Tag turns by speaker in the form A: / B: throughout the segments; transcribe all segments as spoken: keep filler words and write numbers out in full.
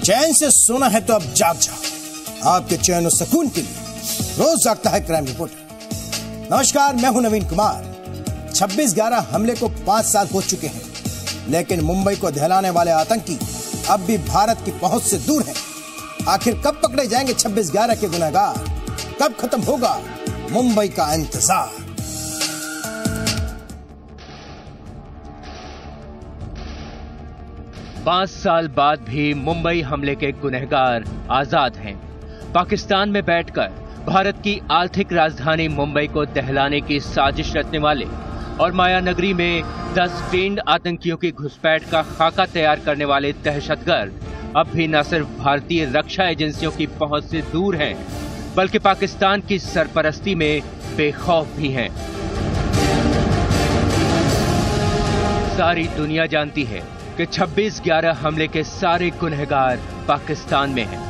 A: चैन से सोना है तो अब जाग जाओ। आपके चैन और सुकून के लिए रोज जागता है क्राइम रिपोर्टर। नमस्कार, मैं हूं नवीन कुमार। छब्बीस ग्यारह हमले को पांच साल हो चुके हैं, लेकिन मुंबई को दहलाने वाले आतंकी अब भी भारत की पहुंच से दूर हैं। आखिर कब पकड़े जाएंगे छब्बीस ग्यारह के गुनहगार? कब खत्म होगा मुंबई का इंतजार?
B: पांच साल बाद भी मुंबई हमले के गुनहगार आजाद हैं। पाकिस्तान में बैठकर भारत की आर्थिक राजधानी मुंबई को दहलाने की साजिश रचने वाले और मायानगरी में दस ट्रेंड आतंकियों की घुसपैठ का खाका तैयार करने वाले दहशतगर्द अब भी न सिर्फ भारतीय रक्षा एजेंसियों की पहुंच से दूर हैं, बल्कि पाकिस्तान की सरपरस्ती में बेखौफ भी हैं। सारी दुनिया जानती है कि छब्बीस ग्यारह हमले के सारे गुनहगार पाकिस्तान में हैं।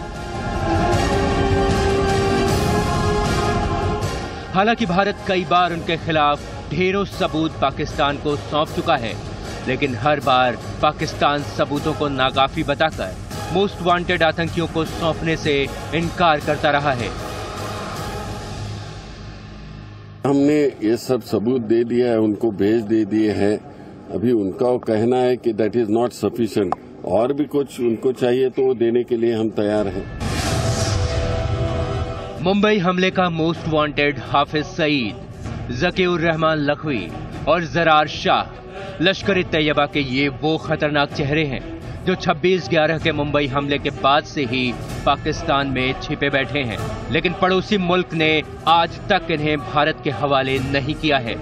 B: हालांकि भारत कई बार उनके खिलाफ ढेरों सबूत पाकिस्तान को सौंप चुका है, लेकिन हर बार पाकिस्तान सबूतों को नाकाफी बताकर मोस्ट वांटेड आतंकियों को सौंपने से इनकार करता रहा है।
C: हमने ये सब सबूत दे दिया है, उनको भेज दे दिए हैं। अभी उनका कहना है कि दैट इज नॉट सफिशिएंट, और भी कुछ उनको चाहिए तो वो देने के लिए हम तैयार हैं।
B: मुंबई हमले का मोस्ट वांटेड हाफिज सईद, जकीउर रहमान लखवी और जरार शाह लश्कर-ए-तैयबा के ये वो खतरनाक चेहरे हैं जो छब्बीस ग्यारह के मुंबई हमले के बाद से ही पाकिस्तान में छिपे बैठे हैं, लेकिन पड़ोसी मुल्क ने आज तक इन्हें भारत के हवाले नहीं किया है।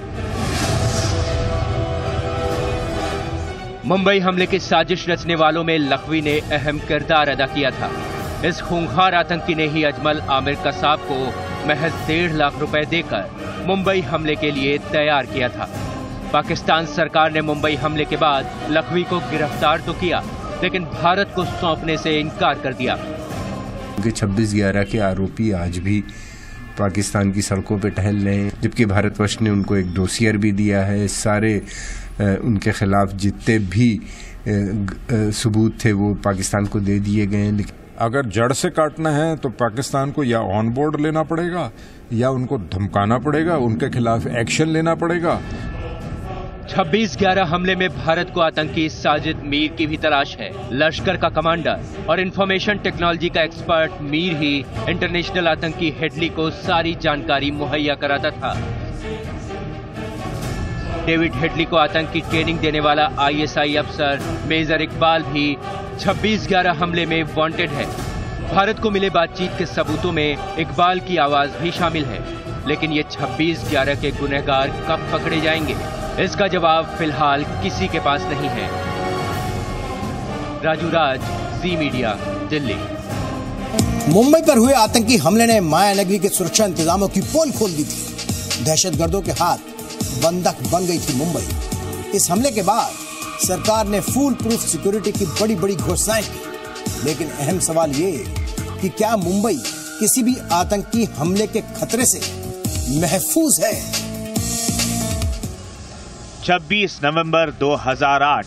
B: मुंबई हमले की साजिश रचने वालों में लखवी ने अहम किरदार अदा किया था। इस खूंखार आतंकी ने ही अजमल आमिर कसाब को महज डेढ़ लाख रुपए देकर मुंबई हमले के लिए तैयार किया था। पाकिस्तान सरकार ने मुंबई हमले के बाद लखवी को गिरफ्तार तो किया, लेकिन भारत को सौंपने से इनकार कर दिया।
D: छब्बीस ग्यारह के आरोपी आज भी पाकिस्तान की सड़कों पर टहल रहे हैं, जबकि भारतवर्ष ने उनको एक डोसियर भी दिया है। सारे उनके खिलाफ जितने भी सबूत थे वो पाकिस्तान को दे दिए गए हैं। लेकिन
E: अगर जड़ से काटना है तो पाकिस्तान को या ऑन बोर्ड लेना पड़ेगा या उनको धमकाना पड़ेगा, उनके खिलाफ एक्शन लेना पड़ेगा।
B: छब्बीस ग्यारह हमले में भारत को आतंकी साजिद मीर की भी तलाश है। लश्कर का कमांडर और इंफॉर्मेशन टेक्नोलॉजी का एक्सपर्ट मीर ही इंटरनेशनल आतंकी हेडली को सारी जानकारी मुहैया कराता था। डेविड हेडली को आतंक की ट्रेनिंग देने वाला आईएसआई अफसर मेजर इकबाल भी छब्बीस ग्यारह हमले में वांटेड है। भारत को मिले बातचीत के सबूतों में इकबाल की आवाज भी शामिल है, लेकिन ये छब्बीस ग्यारह के गुनहगार कब पकड़े जाएंगे, इसका जवाब फिलहाल किसी के पास नहीं है। Raju Raj, Zee media, Delhi.
A: मुंबई पर हुए आतंकी हमले ने मायानगरी के सुरक्षा इंतजामों की पोल खोल दी थी। दहशतगर्दों के हाथ बंधक बन गई थी मुंबई। इस हमले के बाद सरकार ने फुल प्रूफ सिक्योरिटी की बड़ी बड़ी घोषणाएं की, लेकिन अहम सवाल ये कि क्या मुंबई किसी भी आतंकी हमले के खतरे से महफूज है?
F: छब्बीस नवंबर दो हज़ार आठ,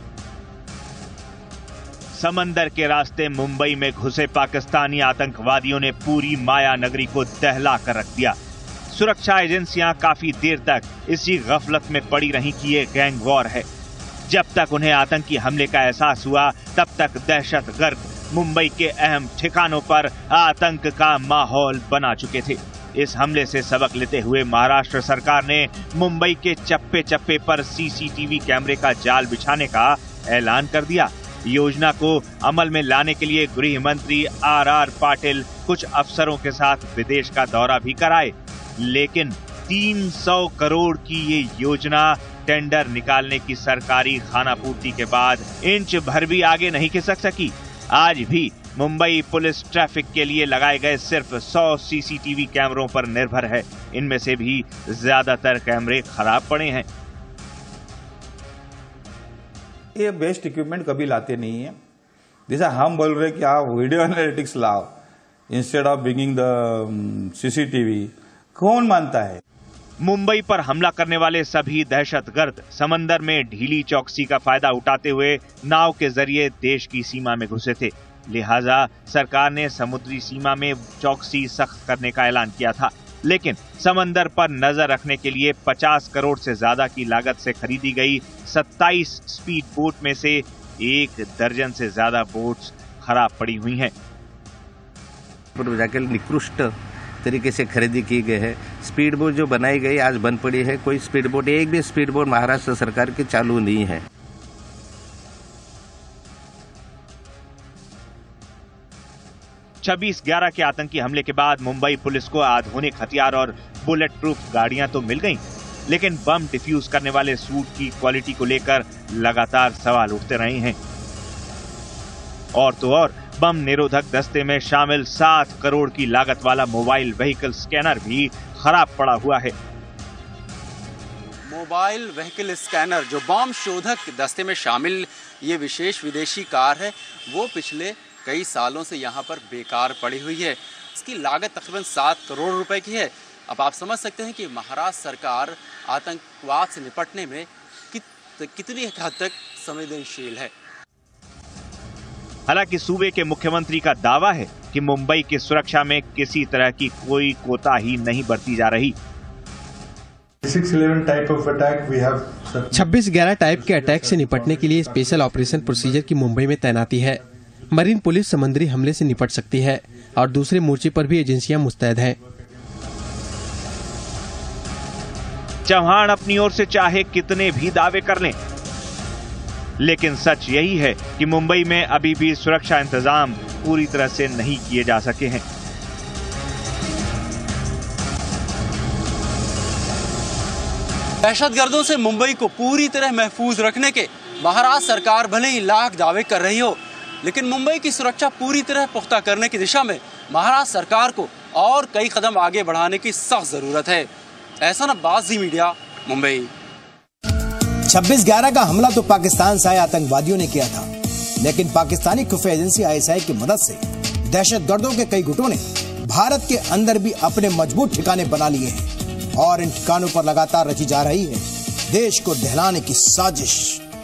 F: समंदर के रास्ते मुंबई में घुसे पाकिस्तानी आतंकवादियों ने पूरी माया नगरी को दहला कर रख दिया। सुरक्षा एजेंसियां काफी देर तक इसी गफलत में पड़ी रही कि ये गैंग वॉर है। जब तक उन्हें आतंकी हमले का एहसास हुआ, तब तक दहशतगर्द मुंबई के अहम ठिकानों पर आतंक का माहौल बना चुके थे। इस हमले से सबक लेते हुए महाराष्ट्र सरकार ने मुंबई के चप्पे चप्पे पर सीसीटीवी कैमरे का जाल बिछाने का ऐलान कर दिया। योजना को अमल में लाने के लिए गृह मंत्री आर आर पाटिल कुछ अफसरों के साथ विदेश का दौरा भी कराए, लेकिन तीन सौ करोड़ की ये योजना टेंडर निकालने की सरकारी खानापूर्ति के बाद इंच भर भी आगे नहीं खिसक सकी। आज भी मुंबई पुलिस ट्रैफिक के लिए लगाए गए सिर्फ सौ सीसीटीवी कैमरों पर निर्भर है। इनमें से भी ज्यादातर कैमरे खराब पड़े हैं।
G: ये बेस्ट इक्विपमेंट कभी लाते नहीं है। जैसा हम बोल रहे कि आप वीडियो एनालिटिक्स लाओ instead of bringing the CCTV, कौन मानता है?
F: मुंबई पर हमला करने वाले सभी दहशतगर्द समंदर में ढीली चौकसी का फायदा उठाते हुए नाव के जरिए देश की सीमा में घुसे थे। लिहाजा सरकार ने समुद्री सीमा में चौकसी सख्त करने का ऐलान किया था, लेकिन समंदर पर नजर रखने के लिए पचास करोड़ से ज्यादा की लागत से खरीदी गई सत्ताईस स्पीड बोट में से एक दर्जन से ज्यादा बोट्स खराब पड़ी हुई हैं।
H: जाकर निकृष्ट तरीके से खरीदी की गई है। स्पीड बोट जो बनाई गई आज बंद पड़ी है। कोई स्पीड बोट, एक भी स्पीड बोट महाराष्ट्र सरकार की चालू नहीं है।
F: छब्बीस ग्यारह के आतंकी हमले के बाद मुंबई पुलिस को आधुनिक हथियार और बुलेट प्रूफ गाड़ियां तो मिल गईं, लेकिन बम डिफ्यूज करने वाले सूट की क्वालिटी को लेकर लगातार सवाल उठते रहे हैं। और तो और बम निरोधक दस्ते में शामिल सात करोड़ की लागत वाला मोबाइल व्हीकल स्कैनर भी खराब पड़ा हुआ है।
I: मोबाइल व्हीकल स्कैनर जो बम शोधक दस्ते में शामिल ये विशेष विदेशी कार है, वो पिछले कई सालों से यहाँ पर बेकार पड़ी हुई है। इसकी लागत तकरीबन सात करोड़ रुपए की है। अब आप समझ सकते हैं कि महाराष्ट्र सरकार आतंकवाद से निपटने में कित, कितनी हद तक संवेदनशील है।
F: हालांकि सूबे के मुख्यमंत्री का दावा है कि मुंबई की सुरक्षा में किसी तरह की कोई कोताही नहीं बरती जा रही।
J: छब्बीस ग्यारह टाइप के अटैक से निपटने के लिए स्पेशल ऑपरेशन प्रोसीजर की मुंबई में तैनाती है। मरीन पुलिस समुद्री हमले से निपट सकती है और दूसरे मोर्चे पर भी एजेंसियां मुस्तैद हैं।
F: चौहान अपनी ओर से चाहे कितने भी दावे कर लें, लेकिन सच यही है कि मुंबई में अभी भी सुरक्षा इंतजाम पूरी तरह से नहीं किए जा सके हैं।
I: दहशतगर्दों से मुंबई को पूरी तरह महफूज रखने के महाराष्ट्र सरकार भले ही लाख दावे कर रही हो, लेकिन मुंबई की सुरक्षा पूरी तरह पुख्ता करने की दिशा में महाराष्ट्र सरकार को और कई कदम आगे बढ़ाने की सख्त जरूरत है। ऐसा ना बाजी मीडिया, मुंबई।
A: छब्बीस ग्यारह का हमला तो पाकिस्तान से आए आतंकवादियों ने किया था, लेकिन पाकिस्तानी खुफिया एजेंसी आई एस आई की मदद से दहशतगर्दों के कई गुटों ने भारत के अंदर भी अपने मजबूत ठिकाने बना लिए हैं और इन ठिकानों पर लगातार रची जा रही है देश को दहलाने की साजिश।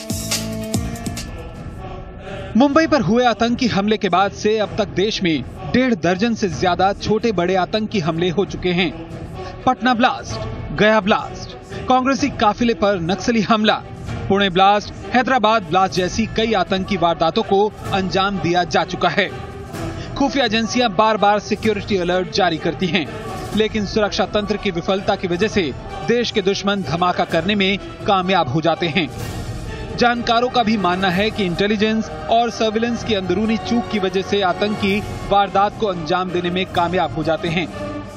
K: मुंबई पर हुए आतंकी हमले के बाद से अब तक देश में डेढ़ दर्जन से ज्यादा छोटे बड़े आतंकी हमले हो चुके हैं। पटना ब्लास्ट, गया ब्लास्ट, कांग्रेसी काफिले पर नक्सली हमला, पुणे ब्लास्ट, हैदराबाद ब्लास्ट जैसी कई आतंकी वारदातों को अंजाम दिया जा चुका है। खुफिया एजेंसियां बार बार सिक्योरिटी अलर्ट जारी करती हैं, लेकिन सुरक्षा तंत्र की विफलता की वजह से देश के दुश्मन धमाका करने में कामयाब हो जाते हैं। जानकारों का भी मानना है कि इंटेलिजेंस और सर्विलेंस की अंदरूनी चूक की वजह से आतंकी वारदात को अंजाम देने में कामयाब हो जाते हैं।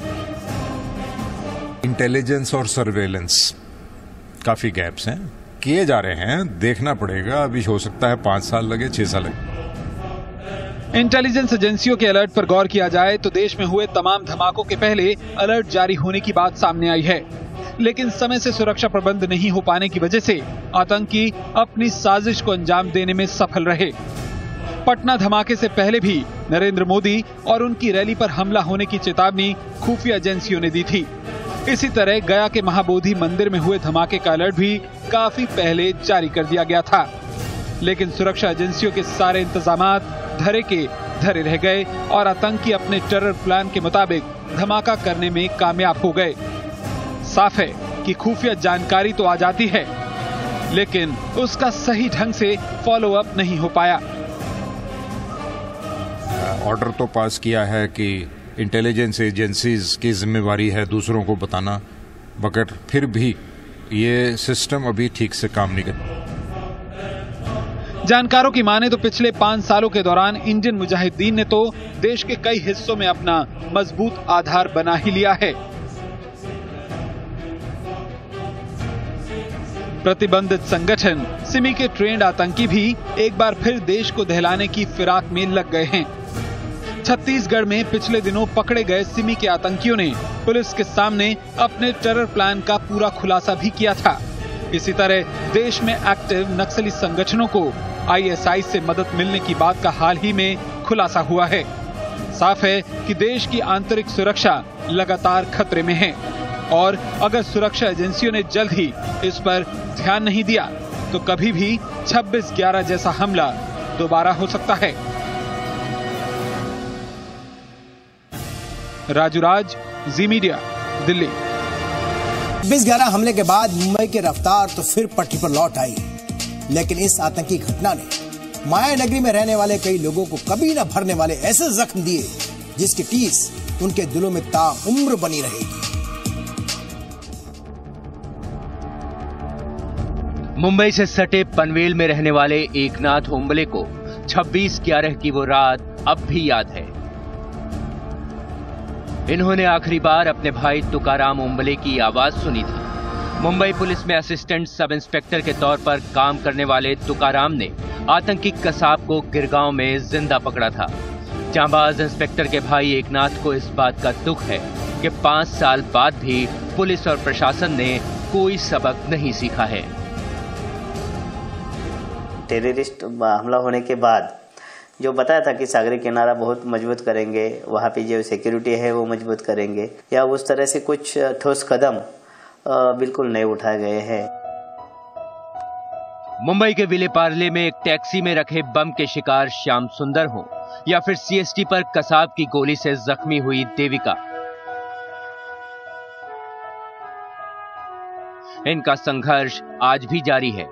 E: इंटेलिजेंस और सर्वेलेंस काफी गैप्स हैं, किए जा रहे हैं, देखना पड़ेगा। अभी हो सकता है पांच साल लगे, छह साल लगे।
K: इंटेलिजेंस एजेंसियों के अलर्ट पर गौर किया जाए तो देश में हुए तमाम धमाकों के पहले अलर्ट जारी होने की बात सामने आई है, लेकिन समय से सुरक्षा प्रबंध नहीं हो पाने की वजह से आतंकी अपनी साजिश को अंजाम देने में सफल रहे। पटना धमाके से पहले भी नरेंद्र मोदी और उनकी रैली पर हमला होने की चेतावनी खुफिया एजेंसियों ने दी थी। इसी तरह गया के महाबोधि मंदिर में हुए धमाके का अलर्ट भी काफी पहले जारी कर दिया गया था, लेकिन सुरक्षा एजेंसियों के सारे इंतजामात धरे के धरे रह गए और आतंकी अपने टेरर प्लान के मुताबिक धमाका करने में कामयाब हो गए। साफ है कि खुफिया जानकारी तो आ जाती है, लेकिन उसका सही ढंग से फॉलो अप नहीं हो पाया।
E: ऑर्डर तो पास किया है कि इंटेलिजेंस एजेंसीज की जिम्मेवारी है दूसरों को बताना, मगर फिर भी ये सिस्टम अभी ठीक से काम नहीं कर।
K: जानकारों की माने तो पिछले पांच सालों के दौरान इंडियन मुजाहिदीन ने तो देश के कई हिस्सों में अपना मजबूत आधार बना ही लिया है। प्रतिबंधित संगठन सिमी के ट्रेंड आतंकी भी एक बार फिर देश को दहलाने की फिराक में लग गए हैं। छत्तीसगढ़ में पिछले दिनों पकड़े गए सिमी के आतंकियों ने पुलिस के सामने अपने टेरर प्लान का पूरा खुलासा भी किया था। इसी तरह देश में एक्टिव नक्सली संगठनों को आई एस आई से मदद मिलने की बात का हाल ही में खुलासा हुआ है। साफ है कि देश की आंतरिक सुरक्षा लगातार खतरे में है और अगर सुरक्षा एजेंसियों ने जल्द ही इस पर ध्यान नहीं दिया तो कभी भी छब्बीस ग्यारह जैसा हमला दोबारा हो सकता है। Raju Raj, Zee media, Delhi.
A: छब्बीस ग्यारह हमले के बाद मुंबई की रफ्तार तो फिर पटरी पर लौट आई, लेकिन इस आतंकी घटना ने माया नगरी में रहने वाले कई लोगों को कभी न भरने वाले ऐसे जख्म दिए जिसकी टीस उनके दिलों में ताउम्र बनी रहेगी।
B: मुंबई से सटे पनवेल में रहने वाले एकनाथ ओंबले को छब्बीस ग्यारह की वो रात अब भी याद है। इन्होंने आखिरी बार अपने भाई तुकाराम ओंबले की आवाज सुनी थी। मुंबई पुलिस में असिस्टेंट सब इंस्पेक्टर के तौर पर काम करने वाले तुकाराम ने आतंकी कसाब को गिरगांव में जिंदा पकड़ा था। जांबाज इंस्पेक्टर के भाई एकनाथ को इस बात का दुख है कि पांच साल बाद भी पुलिस और प्रशासन ने कोई सबक नहीं सीखा है।
L: टेररिस्ट हमला होने के बाद जो बताया था कि सागरी किनारा बहुत मजबूत करेंगे, वहाँ पे जो सिक्योरिटी है वो मजबूत करेंगे, या उस तरह से कुछ ठोस कदम बिल्कुल नहीं उठाए गए हैं।
B: मुंबई के विले पार्ले में एक टैक्सी में रखे बम के शिकार श्याम सुंदर हो या फिर सीएसटी पर कसाब की गोली से जख्मी हुई देविका, इनका संघर्ष आज भी जारी है।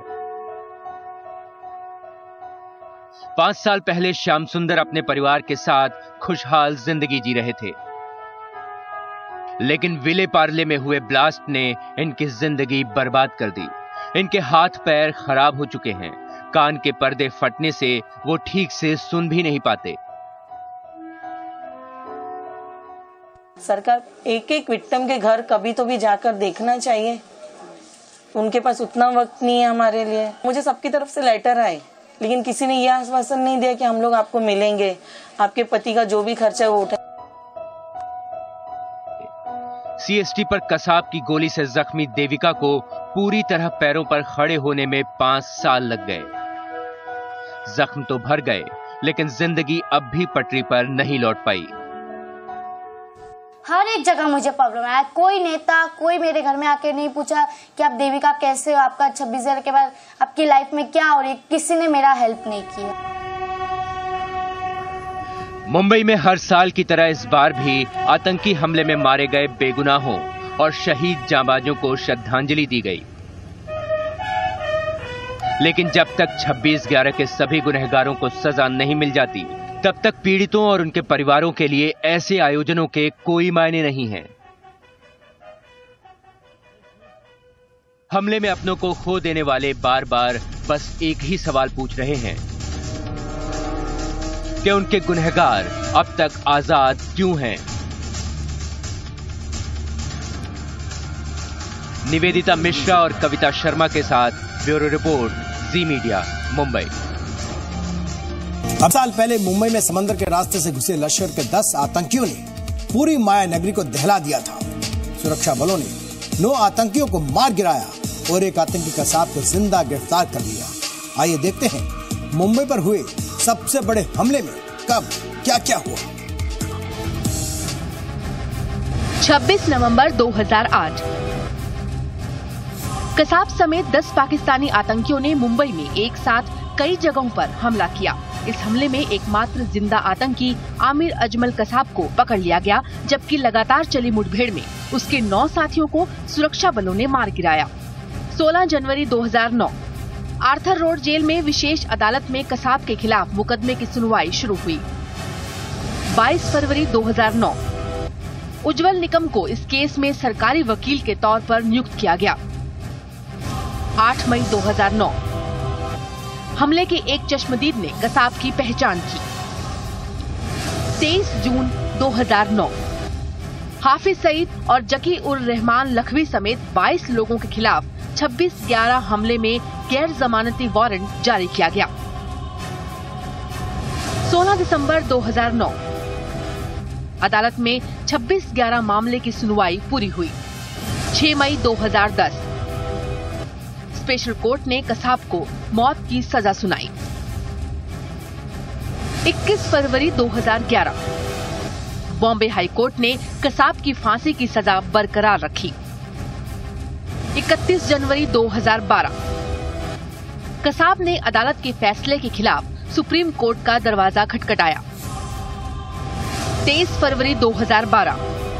B: पांच साल पहले श्याम सुंदर अपने परिवार के साथ खुशहाल जिंदगी जी रहे थे, लेकिन विले पार्ले में हुए ब्लास्ट ने इनकी जिंदगी बर्बाद कर दी। इनके हाथ पैर खराब हो चुके हैं, कान के पर्दे फटने से वो ठीक से सुन भी नहीं पाते।
M: सरकार एक एक विक्टिम के घर कभी तो भी जाकर देखना चाहिए। उनके पास उतना वक्त नहीं है हमारे लिए। मुझे सबकी तरफ से लेटर आए, लेकिन किसी ने यह आश्वासन नहीं दिया कि हम लोग आपको मिलेंगे, आपके पति का जो भी खर्चा है वो उठा।
B: सीएसटी पर कसाब की गोली से जख्मी देविका को पूरी तरह पैरों पर खड़े होने में पांच साल लग गए। जख्म तो भर गए, लेकिन जिंदगी अब भी पटरी पर नहीं लौट पाई।
N: हर एक जगह मुझे प्रॉब्लम है। कोई नेता, कोई मेरे घर में आके नहीं पूछा कि आप देविका कैसे हो, आपका छब्बीस हजार के बाद आपकी लाइफ में क्या हो रही है। किसी ने मेरा हेल्प नहीं किया।
B: मुंबई में हर साल की तरह इस बार भी आतंकी हमले में मारे गए बेगुनाहों और शहीद जांबाजों को श्रद्धांजलि दी गई, लेकिन जब तक छब्बीस ग्यारह के सभी गुनहगारों को सजा नहीं मिल जाती, तब तक पीड़ितों और उनके परिवारों के लिए ऐसे आयोजनों के कोई मायने नहीं हैं। हमले में अपनों को खो देने वाले बार बार बस एक ही सवाल पूछ रहे हैं कि उनके गुनहगार अब तक आजाद क्यों हैं? निवेदिता मिश्रा और कविता शर्मा के साथ bureau report, Zee media, Mumbai.
A: अब साल पहले मुंबई में समंदर के रास्ते से घुसे लश्कर के दस आतंकियों ने पूरी माया नगरी को दहला दिया था। सुरक्षा बलों ने नौ आतंकियों को मार गिराया और एक आतंकी कसाब को जिंदा गिरफ्तार कर लिया। आइए देखते हैं मुंबई पर हुए सबसे बड़े हमले में कब क्या क्या हुआ।
O: छब्बीस नवंबर दो हज़ार आठ कसाब समेत दस पाकिस्तानी आतंकियों ने मुंबई में एक साथ कई जगहों पर हमला किया। इस हमले में एकमात्र जिंदा आतंकी आमिर अजमल कसाब को पकड़ लिया गया, जबकि लगातार चली मुठभेड़ में उसके नौ साथियों को सुरक्षा बलों ने मार गिराया। सोलह जनवरी दो हज़ार नौ आर्थर रोड जेल में विशेष अदालत में कसाब के खिलाफ मुकदमे की सुनवाई शुरू हुई। बाईस फरवरी दो हज़ार नौ उज्जवल निकम को इस केस में सरकारी वकील के तौर पर नियुक्त किया गया। आठ मई दो हज़ार नौ हमले के एक चश्मदीद ने कसाब की पहचान की। तेईस जून दो हज़ार नौ हाफिज सईद और जकी उर रहमान लखवी समेत बाईस लोगों के खिलाफ छब्बीस ग्यारह हमले में गैर जमानती वारंट जारी किया गया। सोलह दिसंबर दो हज़ार नौ अदालत में छब्बीस ग्यारह मामले की सुनवाई पूरी हुई। छह मई दो हज़ार दस स्पेशल कोर्ट ने कसाब को मौत की सजा सुनाई। इक्कीस फरवरी दो हज़ार ग्यारह बॉम्बे हाई कोर्ट ने कसाब की फांसी की सजा बरकरार रखी। इकतीस जनवरी दो हज़ार बारह कसाब ने अदालत के फैसले के खिलाफ सुप्रीम कोर्ट का दरवाजा खटखटाया। तेईस फरवरी दो हज़ार बारह।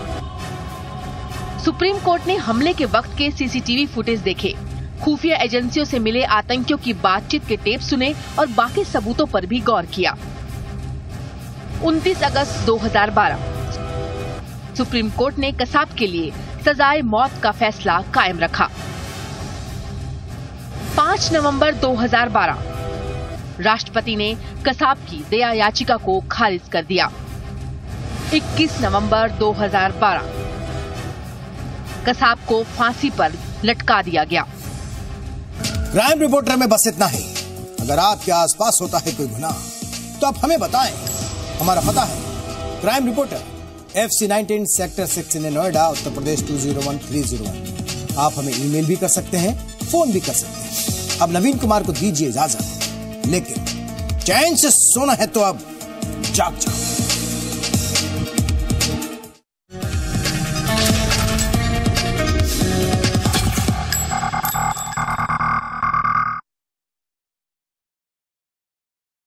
O: सुप्रीम कोर्ट ने हमले के वक्त के सीसीटीवी फुटेज देखे, खुफिया एजेंसियों से मिले आतंकियों की बातचीत के टेप सुने और बाकी सबूतों पर भी गौर किया। उनतीस अगस्त दो हज़ार बारह सुप्रीम कोर्ट ने कसाब के लिए सजाए मौत का फैसला कायम रखा। पाँच नवंबर दो हज़ार बारह राष्ट्रपति ने कसाब की दया याचिका को खारिज कर दिया। इक्कीस नवंबर दो हज़ार बारह कसाब को फांसी पर लटका दिया गया।
A: क्राइम रिपोर्टर में बस इतना ही। अगर आपके आसपास होता है कोई गुनाह तो आप हमें बताएं। हमारा पता है crime reporter, F C nineteen sector six in Noida, Uttar Pradesh two zero one three zero one. आप हमें ईमेल भी कर सकते हैं, फोन भी कर सकते हैं। अब नवीन कुमार को दीजिए इजाजत, लेकिन चैन से सोना है तो अब जाग जाओ।